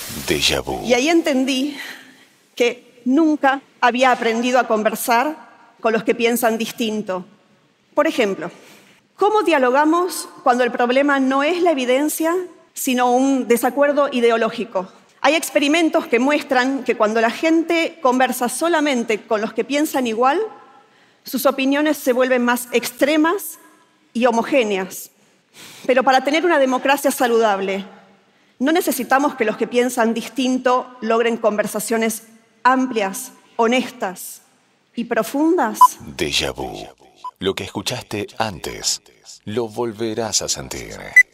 Déjà vu. Y ahí entendí que nunca había aprendido a conversar con los que piensan distinto. Por ejemplo, ¿cómo dialogamos cuando el problema no es la evidencia, sino un desacuerdo ideológico? Hay experimentos que muestran que cuando la gente conversa solamente con los que piensan igual, sus opiniones se vuelven más extremas y homogéneas. Pero para tener una democracia saludable, no necesitamos que los que piensan distinto logren conversaciones amplias, honestas y profundas. Déjà vu. Lo que escuchaste antes, lo volverás a sentir.